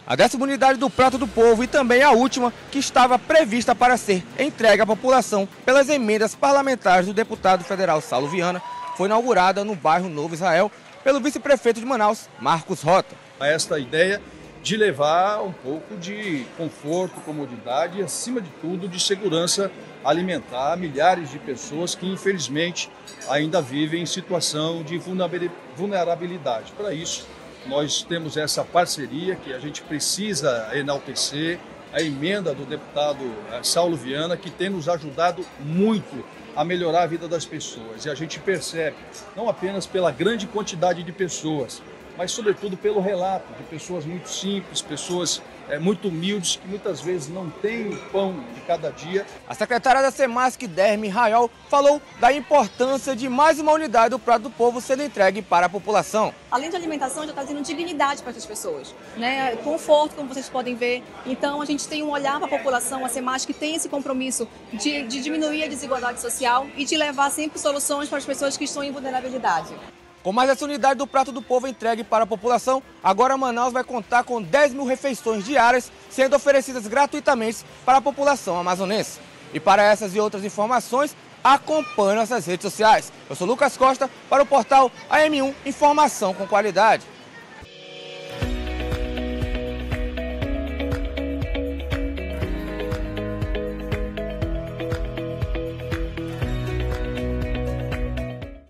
A 10ª unidade do Prato do Povo e também a última que estava prevista para ser entregue à população pelas emendas parlamentares do deputado federal Saulo Viana foi inaugurada no bairro Novo Israel pelo vice-prefeito de Manaus, Marcos Rota. Esta ideia de levar um pouco de conforto, comodidade e, acima de tudo, de segurança alimentar a milhares de pessoas que, infelizmente, ainda vivem em situação de vulnerabilidade. Para isso, nós temos essa parceria que a gente precisa enaltecer, a emenda do deputado Saulo Viana, que tem nos ajudado muito a melhorar a vida das pessoas. E a gente percebe, não apenas pela grande quantidade de pessoas, mas sobretudo pelo relato de pessoas muito simples, pessoas muito humildes, que muitas vezes não têm o pão de cada dia. A secretária da Semasc, Derme Raiol, falou da importância de mais uma unidade do Prato do Povo sendo entregue para a população. Além de alimentação, já está trazendo dignidade para essas pessoas, né? Conforto, como vocês podem ver. Então, a gente tem um olhar para a população, a Semasc tem esse compromisso de diminuir a desigualdade social e de levar sempre soluções para as pessoas que estão em vulnerabilidade. Com mais essa unidade do Prato do Povo entregue para a população, agora Manaus vai contar com 10 mil refeições diárias sendo oferecidas gratuitamente para a população amazonense. E para essas e outras informações, acompanhe nossas redes sociais. Eu sou Lucas Costa para o portal AM1 Informação com Qualidade.